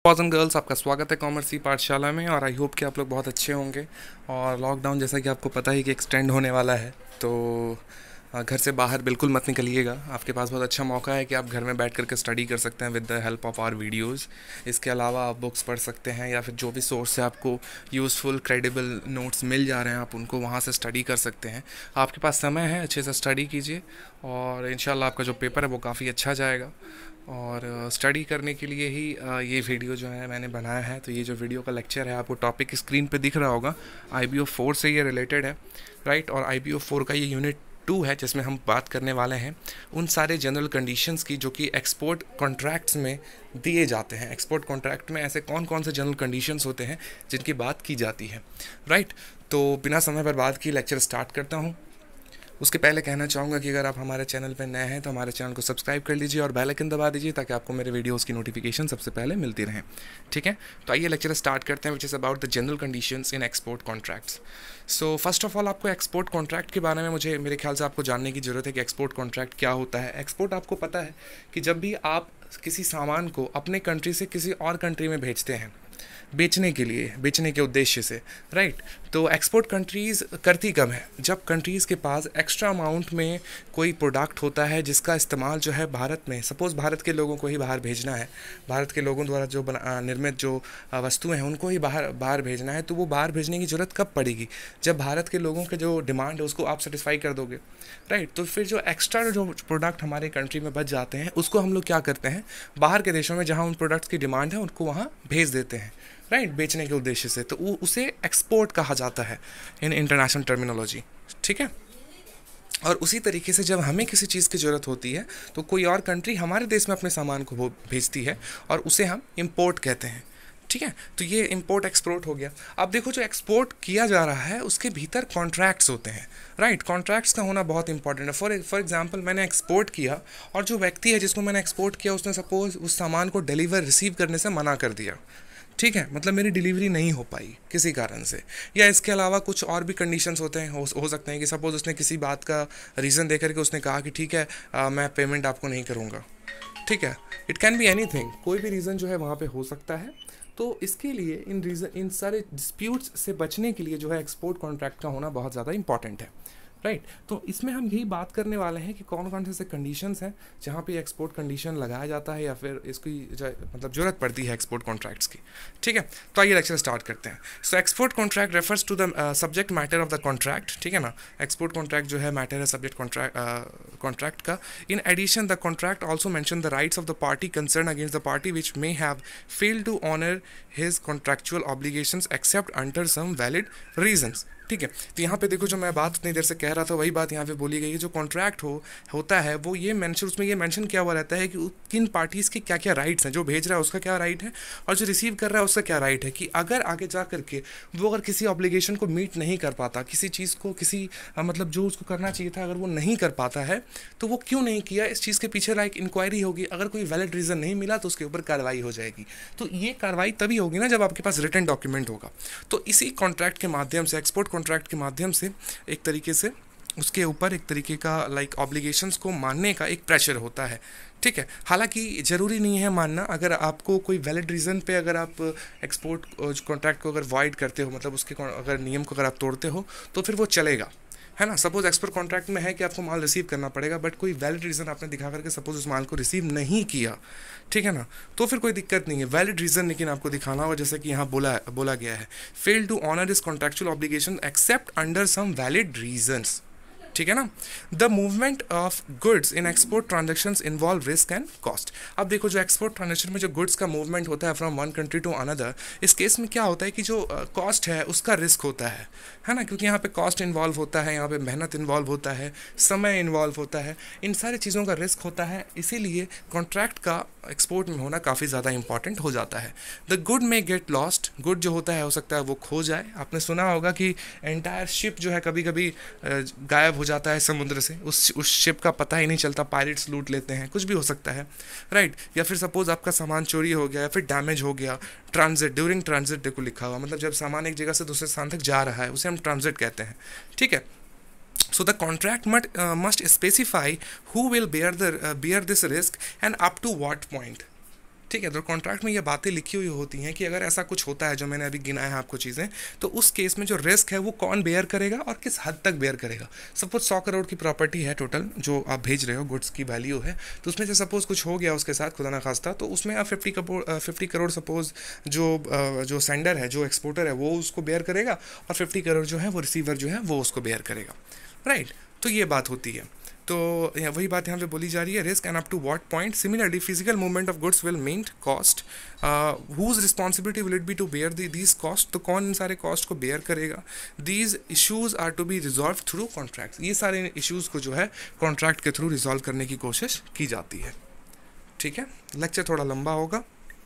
Boys and girls, आपका स्वागत है कॉमर्स की पाठशाला में। और आई होप कि आप लोग बहुत अच्छे होंगे। और लॉकडाउन जैसा कि आपको पता ही कि एक्सटेंड होने वाला है, तो घर से बाहर बिल्कुल मत निकलिएगा। आपके पास बहुत अच्छा मौका है कि आप घर में बैठ करके स्टडी कर सकते हैं with the help of our videos. इसके अलावा आप बुक्स पढ़ सकते हैं या फिर जो भी सोर्स से आपको यूज़फुल क्रेडिबल नोट्स मिल जा रहे हैं, आप उनको वहाँ से स्टडी कर सकते हैं। आपके पास समय है, अच्छे से स्टडी कीजिए और इंशाल्लाह आपका जो पेपर है वो काफ़ी अच्छा जाएगा। और स्टडी करने के लिए ही ये वीडियो जो है मैंने बनाया है। तो ये जो वीडियो का लेक्चर है, आपको टॉपिक स्क्रीन पे दिख रहा होगा, IBO 4 से ये रिलेटेड है, राइट। और IBO 4 का ये यूनिट 2 है, जिसमें हम बात करने वाले हैं उन सारे जनरल कंडीशंस की जो कि एक्सपोर्ट कॉन्ट्रैक्ट्स में दिए जाते हैं। एक्सपोर्ट कॉन्ट्रैक्ट में ऐसे कौन कौन से जनरल कंडीशंस होते हैं जिनकी बात की जाती है, राइट। तो बिना समय बर्बाद की लेक्चर स्टार्ट करता हूँ। उसके पहले कहना चाहूँगा कि अगर आप हमारे चैनल पर नए हैं तो हमारे चैनल को सब्सक्राइब कर लीजिए और बेल आइकन दबा दीजिए ताकि आपको मेरे वीडियोस की नोटिफिकेशन सबसे पहले मिलती रहें, ठीक है। तो आइए लेक्चर स्टार्ट करते हैं, which is about the general conditions in export contracts. So first of all, आपको एक्सपोर्ट कॉन्ट्रैक्ट के बारे में मेरे ख्याल से आपको जानने की ज़रूरत है कि एक्सपोर्ट कॉन्ट्रैक्ट क्या होता है। एक्सपोर्ट आपको पता है कि जब भी आप किसी सामान को अपने कंट्री से किसी और कंट्री में भेजते हैं बेचने के लिए, बेचने के उद्देश्य से, राइट। तो एक्सपोर्ट कंट्रीज़ करती कब है, जब कंट्रीज़ के पास एक्स्ट्रा अमाउंट में कोई प्रोडक्ट होता है जिसका इस्तेमाल जो है भारत में, सपोज़ भारत के लोगों को ही बाहर भेजना है, भारत के लोगों द्वारा जो निर्मित जो वस्तुएं हैं उनको ही बाहर भेजना है। तो वो बाहर भेजने की ज़रूरत कब पड़ेगी, जब भारत के लोगों के जो डिमांड है उसको आप सेटिस्फाई कर दोगे, राइट। तो फिर जो एक्स्ट्रा जो प्रोडक्ट हमारे कंट्री में बच जाते हैं उसको हम लोग क्या करते हैं, बाहर के देशों में जहाँ उन प्रोडक्ट्स की डिमांड है उनको वहाँ भेज देते हैं, राइट, बेचने के उद्देश्य से। तो उसे एक्सपोर्ट कहा जाता है इन इंटरनेशनल टर्मिनोलॉजी, ठीक है। और उसी तरीके से जब हमें किसी चीज़ की ज़रूरत होती है तो कोई और कंट्री हमारे देश में अपने सामान को वो भेजती है और उसे हम इंपोर्ट कहते हैं, ठीक है। तो ये इंपोर्ट एक्सपोर्ट हो गया। अब देखो, जो एक्सपोर्ट किया जा रहा है उसके भीतर कॉन्ट्रैक्ट्स होते हैं, राइट। कॉन्ट्रैक्ट्स का होना बहुत इंपॉर्टेंट है। फॉर एग्जांपल, मैंने एक्सपोर्ट किया और जो व्यक्ति है जिसको मैंने एक्सपोर्ट किया उसने सपोज उस सामान को रिसीव करने से मना कर दिया, ठीक है, मतलब मेरी डिलीवरी नहीं हो पाई किसी कारण से। या इसके अलावा कुछ और भी कंडीशंस होते हैं, हो सकते हैं कि सपोज़ उसने किसी बात का रीज़न देकर के उसने कहा कि ठीक है मैं पेमेंट आपको नहीं करूँगा, ठीक है। इट कैन बी एनीथिंग, कोई भी रीज़न जो है वहाँ पे हो सकता है। तो इसके लिए इन सारे डिस्प्यूट्स से बचने के लिए जो है एक्सपोर्ट कॉन्ट्रैक्ट का होना बहुत ज़्यादा इंपॉर्टेंट है, राइट। तो इसमें हम यही बात करने वाले हैं कि कौन कौन से ऐसे कंडीशंस हैं जहाँ पे एक्सपोर्ट कंडीशन लगाया जाता है या फिर इसकी मतलब ज़रूरत पड़ती है एक्सपोर्ट कॉन्ट्रैक्ट्स की, ठीक है। तो आइए लेक्चर स्टार्ट करते हैं। So export contract refers to the subject matter of the contract, ठीक है ना। एक्सपोर्ट कॉन्ट्रैक्ट जो है मैटर है सब्जेक्ट कॉन्ट्रैक्ट का। In addition the contract also mention the rights of the party concern against the party which may have failed to honour his contractual obligations except under some valid reasons, ठीक है। तो यहाँ पे देखो, जो मैं बात इतनी देर से कह रहा था वही बात यहाँ पे बोली गई है। जो कॉन्ट्रैक्ट होता है वो उसमें ये मेंशन किया हुआ रहता है कि किन पार्टीज़ की क्या क्या राइट्स हैं, जो भेज रहा है उसका क्या राइट है और जो रिसीव कर रहा है उसका क्या राइट है। कि अगर आगे जा करके वो अगर किसी ऑब्लिगेशन को मीट नहीं कर पाता, किसी चीज़ को मतलब जो उसको करना चाहिए था अगर वो नहीं कर पाता है तो वो क्यों नहीं किया, इस चीज़ के पीछे लाइक इंक्वायरी होगी। अगर कोई वैलिड रीज़न नहीं मिला तो उसके ऊपर कार्रवाई हो जाएगी। तो ये कार्रवाई तभी होगी ना जब आपके पास रिटन डॉक्यूमेंट होगा। तो इसी कॉन्ट्रैक्ट के माध्यम से, एक्सपोर्ट कॉन्ट्रैक्ट के माध्यम से एक तरीके से उसके ऊपर एक तरीके का लाइक ऑब्लिगेशंस को मानने का एक प्रेशर होता है, ठीक है। हालांकि ज़रूरी नहीं है मानना। अगर आपको कोई वैलिड रीज़न पे अगर आप एक्सपोर्ट कॉन्ट्रैक्ट को अगर वॉइड करते हो, मतलब उसके अगर नियम को अगर आप तोड़ते हो तो फिर वो चलेगा, है ना। सपोज एक्सपोर्ट कॉन्ट्रैक्ट में है कि आपको माल रिसीव करना पड़ेगा, बट कोई वैलिड रीज़न आपने दिखा करके सपोज उस माल को रिसीव नहीं किया, ठीक है ना, तो फिर कोई दिक्कत नहीं है। वैलिड रीज़न लेकिन आपको दिखाना होगा, जैसे कि यहाँ बोला गया है, fail to honour is contractual obligation except under some valid reasons, ठीक है ना। The movement of goods in export transactions involve risk and cost. अब देखो, जो एक्सपोर्ट ट्रांजेक्शन में जो गुड्स का मूवमेंट होता है from one country to another, इस केस में क्या होता है कि जो कॉस्ट है उसका रिस्क होता है ना। क्योंकि यहाँ पे कॉस्ट इन्वॉल्व होता है, यहाँ पे मेहनत इन्वॉल्व होता है, समय इन्वॉल्व होता है, इन सारी चीज़ों का रिस्क होता है। इसीलिए कॉन्ट्रैक्ट का एक्सपोर्ट में होना काफ़ी ज़्यादा इंपॉर्टेंट हो जाता है। The good may get lost, good जो होता है हो सकता है वो खो जाए। आपने सुना होगा कि एंटायर शिप जो है कभी कभी गायब हो जाता है समुद्र से, उस शिप का पता ही नहीं चलता, पायरेट्स लूट लेते हैं, कुछ भी हो सकता है, राइट। या फिर सपोज आपका सामान चोरी हो गया या फिर डैमेज हो गया, ट्रांजिट, ड्यूरिंग ट्रांजिट देखो लिखा हुआ, मतलब जब सामान एक जगह से दूसरे स्थान तक जा रहा है उसे हम ट्रांजिट कहते हैं, ठीक है। So the contract must specify who will bear this risk and up to what point. ठीक है। तो कॉन्ट्रैक्ट में ये बातें लिखी हुई होती हैं कि अगर ऐसा कुछ होता है जो मैंने अभी गिनाया है आपको चीज़ें, तो उस केस में जो रिस्क है वो कौन बेयर करेगा और किस हद तक बेयर करेगा। सपोज 100 करोड़ की प्रॉपर्टी है टोटल जो आप भेज रहे हो, गुड्स की वैल्यू है, तो उसमें से सपोज कुछ हो गया उसके साथ खुदा ना खास्ता, तो उसमें आप 50 करोड़ सपोज जो सेंडर है, जो एक्सपोर्टर है, वो उसको बेयर करेगा और 50 करोड़ जो है वो रिसीवर जो है वो उसको बेयर करेगा, राइट। तो ये बात होती है। तो वही बात यहाँ पे बोली जा रही है, risk and up to what point. Similarly physical movement of goods will mean cost, whose responsibility will it be to bear these cost, तो कौन इन सारे कॉस्ट को बेयर करेगा। These issues are to be resolve through contract, ये सारे issues को जो है कॉन्ट्रैक्ट के थ्रू रिजॉल्व करने की कोशिश की जाती है। ठीक है, लेक्चर थोड़ा लंबा होगा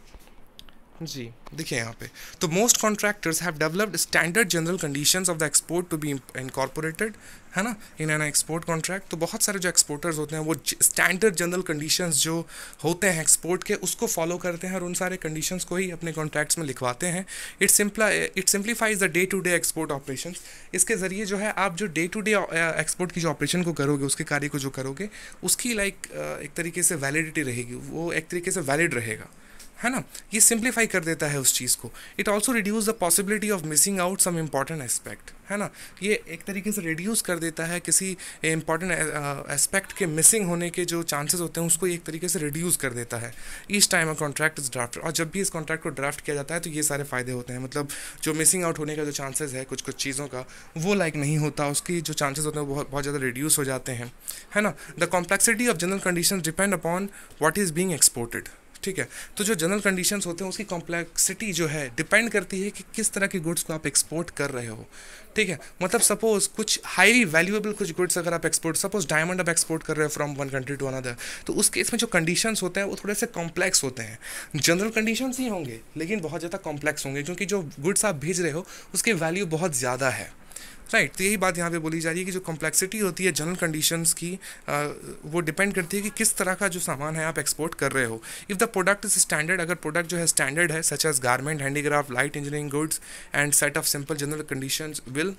जी। देखिए यहाँ पे, तो most contractors have developed standard general conditions of the export to be incorporated, है ना, इन एन एक्सपोर्ट कॉन्ट्रैक्ट। तो बहुत सारे जो एक्सपोर्टर्स होते हैं वो स्टैंडर्ड जनरल कंडीशंस जो होते हैं एक्सपोर्ट के, उसको फॉलो करते हैं और उन सारे कंडीशंस को ही अपने कॉन्ट्रैक्ट्स में लिखवाते हैं। It simplifies the day to day export operations. इसके ज़रिए जो है आप जो डे टू डे एक्सपोर्ट की जो ऑपरेशन को करोगे, उसके कार्य को जो करोगे, उसकी एक तरीके से वैलिडिटी रहेगी, वो एक तरीके से वैलिड रहेगा, है ना। ये सिंप्लीफाई कर देता है उस चीज़ को। It also reduce the possibility of missing out some important aspect, है ना। ये एक तरीके से रिड्यूस कर देता है किसी इंपॉर्टेंट एस्पेक्ट के मिसिंग होने के जो चांसेस होते हैं, उसको एक तरीके से रिड्यूस कर देता है each time a contract is draft. और जब भी इस कॉन्ट्रैक्ट को ड्राफ्ट किया जाता है तो ये सारे फ़ायदे होते हैं, मतलब जो मिसिंग आउट होने का जो चांसेस है कुछ चीज़ों का, वो नहीं होता, उसकी जो चांसेस होते हैं वो बहुत ज़्यादा रिड्यूस हो जाते हैं, है ना। The complexity of general condition depend upon what is being exported. ठीक है, तो जो जनरल कंडीशंस होते हैं उसकी कॉम्प्लेक्सिटी जो है डिपेंड करती है कि किस तरह के गुड्स को आप एक्सपोर्ट कर रहे हो। ठीक है, मतलब सपोज कुछ हाईली वैल्यूएबल कुछ गुड्स अगर आप एक्सपोर्ट, सपोज डायमंड आप एक्सपोर्ट कर रहे हो from one country to another, तो उस केस में जो कंडीशंस होते हैं वो थोड़े से कॉम्प्लेक्स होते हैं। जनरल कंडीशंस ही होंगे लेकिन बहुत ज़्यादा कॉम्प्लेक्स होंगे, क्योंकि जो गुड्स आप भेज रहे हो उसकी वैल्यू बहुत ज़्यादा है, राइट। तो यही बात यहाँ पे बोली जा रही है कि जो कॉम्प्लेक्सिटी होती है जनरल कंडीशंस की, वो डिपेंड करती है कि किस तरह का जो सामान है आप एक्सपोर्ट कर रहे हो। If the product is standard, अगर प्रोडक्ट जो है स्टैंडर्ड है, such as garment, handicraft, light engineering goods and set of simple general conditions will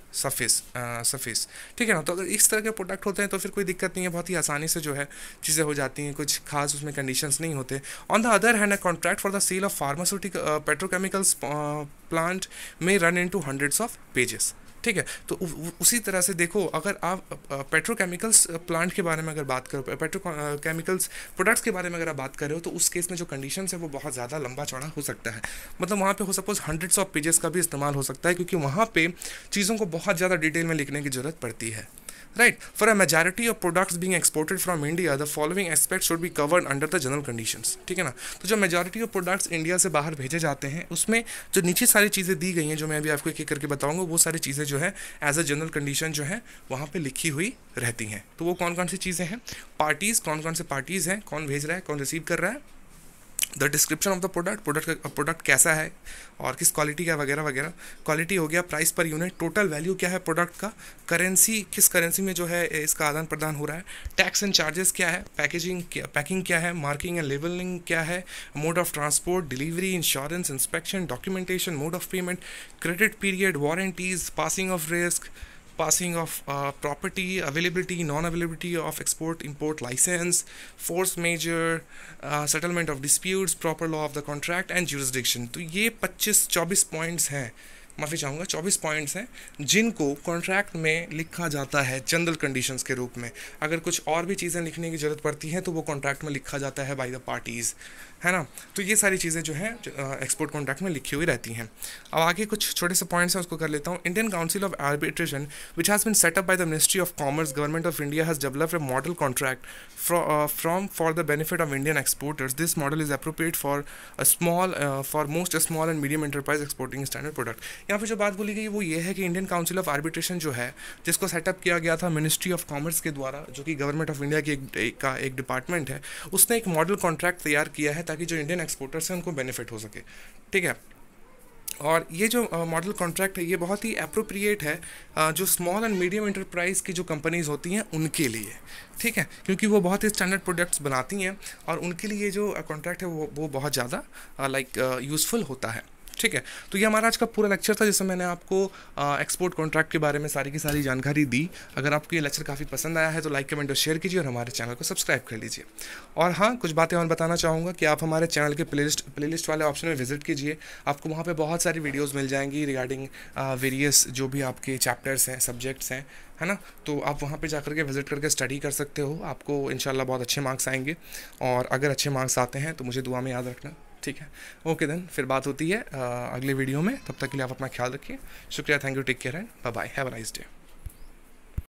suffice. ठीक है ना। तो अगर इस तरह के प्रोडक्ट होते हैं तो फिर कोई दिक्कत नहीं है, बहुत ही आसानी से जो है चीज़ें हो जाती हैं, कुछ खास उसमें कंडीशंस नहीं होते। On the other hand, a contract for the sale of pharmaceutical petrochemicals plant may run into hundreds of pages. ठीक है, तो उसी तरह से देखो, अगर आप पेट्रोकेमिकल्स प्लांट के बारे में अगर बात करो, पेट्रोकेमिकल्स प्रोडक्ट्स के बारे में अगर आप बात कर रहे हो, तो उस केस में जो कंडीशंस है वो बहुत ज़्यादा लंबा चौड़ा हो सकता है। मतलब वहाँ पे हो सपोज हंड्रेड्स ऑफ पेजेस का भी इस्तेमाल हो सकता है, क्योंकि वहाँ पे चीज़ों को बहुत ज़्यादा डिटेल में लिखने की ज़रूरत पड़ती है, right. For a majority of products being exported from India, the following aspects should be covered under the general conditions. ठीक है ना। तो जो मेजॉरिटी ऑफ प्रोडक्ट्स इंडिया से बाहर भेजे जाते हैं, उसमें जो नीचे सारी चीज़ें दी गई हैं, जो मैं अभी आपको एक एक करके बताऊंगा, वो सारी चीज़ें जो है एज अ जनरल कंडीशन जो है वहाँ पे लिखी हुई रहती हैं। तो वो कौन कौन सी चीज़ें हैं, पार्टीज़, कौन कौन से पार्टीज़ हैं, कौन भेज रहा है, कौन रिसीव कर रहा है, the description of the product कैसा है और किस क्वालिटी का वगैरह वगैरह। क्वालिटी हो गया, price per unit, total value क्या है प्रोडक्ट का, करेंसी, किस करेंसी में जो है इसका आदान प्रदान हो रहा है, टैक्स एंड चार्जेस क्या है, पैकिंग क्या है, मार्किंग एंड लेबलिंग क्या है, mode of transport, delivery, insurance, inspection, documentation, mode of payment, credit period, warranties, passing of risk, passing of property, availability, non-availability of export import license, force majeure, settlement of disputes, proper law of the contract and jurisdiction। तो ये 24 points हैं, माफ़ी चाहूँगा 24 points हैं जिनको contract में लिखा जाता है जनरल कंडीशंस के रूप में। अगर कुछ और भी चीज़ें लिखने की ज़रूरत पड़ती हैं तो वो कॉन्ट्रैक्ट में लिखा जाता है बाय द पार्टीज़, है ना। तो ये सारी चीज़ें जो हैं एक्सपोर्ट कॉन्ट्रैक्ट में लिखी हुई रहती हैं। अब आगे कुछ छोटे से पॉइंट्स हैं, उसको कर लेता हूँ। Indian council of arbitration which has been set up by the ministry of commerce, government of India has developed a model contract for the benefit of Indian exporters. This model is appropriate for most small and medium enterprise exporting standard product। यहाँ पे जो बात बोली गई वो ये है कि इंडियन काउंसिल ऑफ आर्बिट्रेशन जो है, जिसको सेटअप किया गया था मिनिस्ट्री ऑफ कॉमर्स के द्वारा, जो कि गवर्नमेंट ऑफ इंडिया की एक डिपार्टमेंट है, उसने एक मॉडल कॉन्ट्रैक्ट तैयार किया है ताकि जो इंडियन एक्सपोर्टर्स हैं उनको बेनिफिट हो सके। ठीक है, और ये जो मॉडल कॉन्ट्रैक्ट है ये बहुत ही अप्रोप्रिएट है जो स्मॉल एंड मीडियम एंटरप्राइज की जो कंपनीज़ होती हैं उनके लिए। ठीक है, क्योंकि वो बहुत ही स्टैंडर्ड प्रोडक्ट्स बनाती हैं और उनके लिए जो कॉन्ट्रैक्ट है वो बहुत ज़्यादा यूज़फुल होता है। ठीक है। तो ये हमारा आज का पूरा लेक्चर था, जिसमें मैंने आपको एक्सपोर्ट कॉन्ट्रैक्ट के बारे में सारी की सारी जानकारी दी। अगर आपको ये लेक्चर काफ़ी पसंद आया है तो लाइक कमेंट और शेयर कीजिए और हमारे चैनल को सब्सक्राइब कर लीजिए। और हाँ, कुछ बातें और बताना चाहूँगा कि आप हमारे चैनल के प्लेलिस्ट वाले ऑप्शन में विजिट कीजिए। आपको वहाँ पे बहुत सारी वीडियोस मिल जाएंगी रिगार्डिंग वेरियस जो भी आपके चैप्टर्स हैं, सब्जेक्ट्स हैं, है ना। तो आप वहाँ पे जाकर के विजिट करके स्टडी कर सकते हो। आपको इंशाल्लाह बहुत अच्छे मार्क्स आएंगे, और अगर अच्छे मार्क्स आते हैं तो मुझे दुआ में याद रखना। ठीक है, ओके देन, फिर बात होती है अगले वीडियो में। तब तक के लिए आप अपना ख्याल रखिए। शुक्रिया, thank you, take care and bye bye, have a nice day.